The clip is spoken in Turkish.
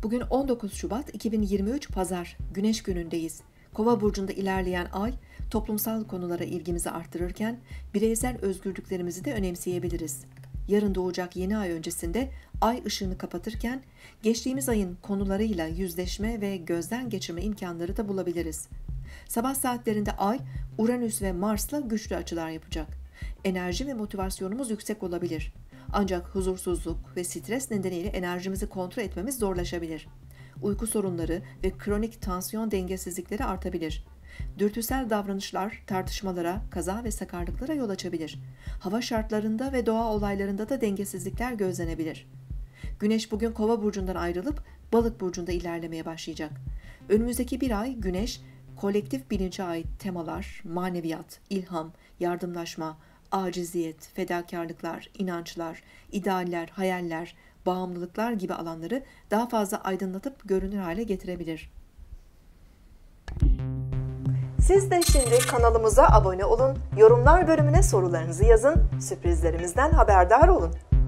Bugün 19 Şubat 2023 Pazar, Güneş günündeyiz. Kova burcunda ilerleyen ay, toplumsal konulara ilgimizi arttırırken bireysel özgürlüklerimizi de önemseyebiliriz. Yarın doğacak yeni ay öncesinde ay ışığını kapatırken geçtiğimiz ayın konularıyla yüzleşme ve gözden geçirme imkanları da bulabiliriz. Sabah saatlerinde ay, Uranüs ve Mars'la güçlü açılar yapacak. Enerji ve motivasyonumuz yüksek olabilir. Ancak huzursuzluk ve stres nedeniyle enerjimizi kontrol etmemiz zorlaşabilir. Uyku sorunları ve kronik tansiyon dengesizlikleri artabilir. Dürtüsel davranışlar tartışmalara, kaza ve sakarlıklara yol açabilir. Hava şartlarında ve doğa olaylarında da dengesizlikler gözlenebilir. Güneş bugün Kova burcundan ayrılıp Balık burcunda ilerlemeye başlayacak. Önümüzdeki bir ay Güneş, kolektif bilince ait temalar, maneviyat, ilham, yardımlaşma, aciziyet, fedakarlıklar, inançlar, idealler, hayaller, bağımlılıklar gibi alanları daha fazla aydınlatıp görünür hale getirebilir. Siz de şimdi kanalımıza abone olun, yorumlar bölümüne sorularınızı yazın, sürprizlerimizden haberdar olun.